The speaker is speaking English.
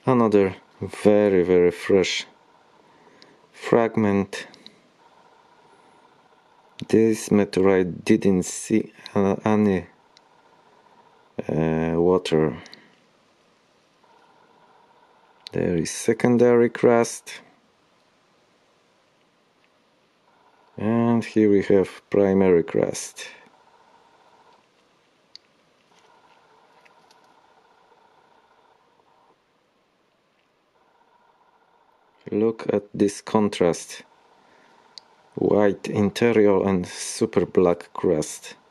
Another very fresh fragment. This meteorite didn't see any water. There is secondary crust, and here we have primary crust. Look at this contrast: white interior and super black crust.